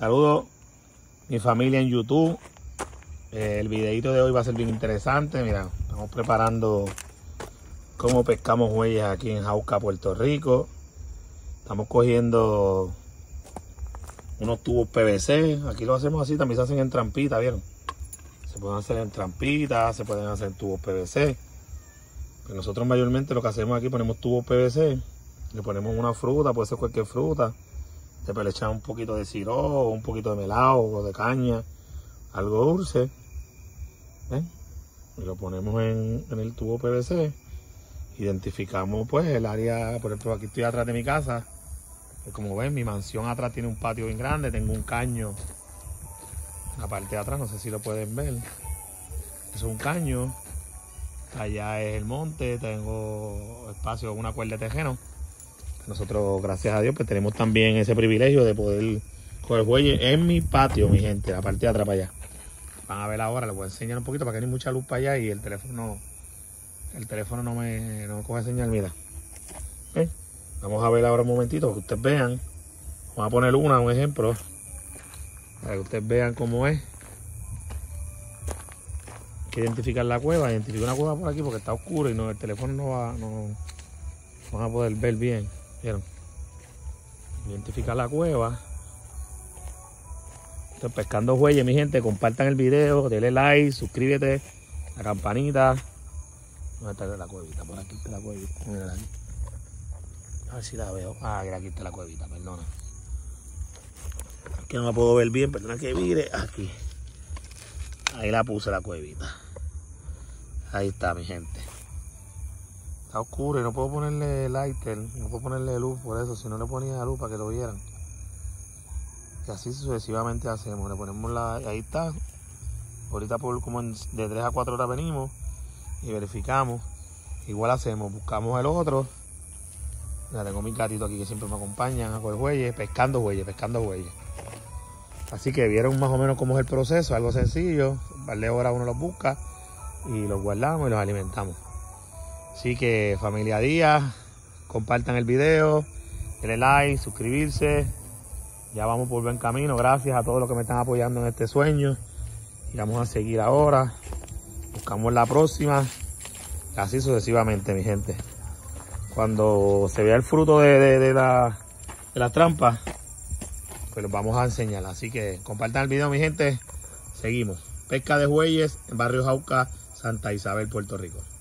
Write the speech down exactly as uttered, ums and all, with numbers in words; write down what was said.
Saludos mi familia en YouTube. Eh, el videito de hoy va a ser bien interesante. Mira, estamos preparando cómo pescamos huellas aquí en Jauca, Puerto Rico. Estamos cogiendo unos tubos P V C. Aquí lo hacemos así, también se hacen en trampita, ¿vieron? Se pueden hacer en trampita, se pueden hacer en tubos P V C. Pero nosotros mayormente lo que hacemos aquí, ponemos tubos P V C, le ponemos una fruta, puede ser cualquier fruta. Después le echamos un poquito de sirope, un poquito de melado o de caña, algo dulce. ¿Ven? Y lo ponemos en, en el tubo P V C. Identificamos pues el área, por ejemplo aquí estoy atrás de mi casa. Como ven, mi mansión atrás tiene un patio bien grande, tengo un caño en la parte de atrás, no sé si lo pueden ver. Eso es un caño. Allá es el monte, tengo espacio, una cuerda de tejeno. Nosotros, gracias a Dios, pues tenemos también ese privilegio de poder coger bueyes en mi patio, mi gente, la parte de atrás para allá. Van a ver ahora, les voy a enseñar un poquito para que no hay mucha luz para allá y el teléfono, el teléfono no me, no me coge señal, mira. ¿Eh? Vamos a ver ahora un momentito para que ustedes vean. Vamos a poner una, un ejemplo, para que ustedes vean cómo es. Hay que identificar la cueva, identificar una cueva por aquí porque está oscuro y no, el teléfono no va, no, no van a poder ver bien. ¿Vieron? Identificar la cueva. Estoy pescando huellas, mi gente. Compartan el video, denle like, suscríbete, la campanita. ¿Dónde está la cuevita? Por aquí está la cuevita. Mírala aquí. A ver si la veo. Ah, aquí está la cuevita, perdona. Que no la puedo ver bien, perdona que mire. Aquí. Ahí la puse la cuevita. Ahí está, mi gente. Está oscuro y no puedo ponerle lighter, no puedo ponerle luz por eso, si no le ponía luz para que lo vieran. Y así sucesivamente hacemos, le ponemos la, ahí está. Ahorita por como en, de tres a cuatro horas venimos y verificamos. Igual hacemos, buscamos el otro. Ya tengo mi gatito aquí que siempre me acompañan a coger huellas, pescando huellas, pescando huellas. Así que vieron más o menos cómo es el proceso, algo sencillo. Un par de horas uno los busca y los guardamos y los alimentamos. Así que familia Díaz, compartan el video, denle like, suscribirse. Ya vamos por buen camino, gracias a todos los que me están apoyando en este sueño. Y vamos a seguir ahora, buscamos la próxima, así sucesivamente, mi gente. Cuando se vea el fruto de, de, de, la, de la trampa, pues los vamos a enseñar. Así que compartan el video, mi gente. Seguimos. Pesca de bueyes en Barrio Jauca, Santa Isabel, Puerto Rico.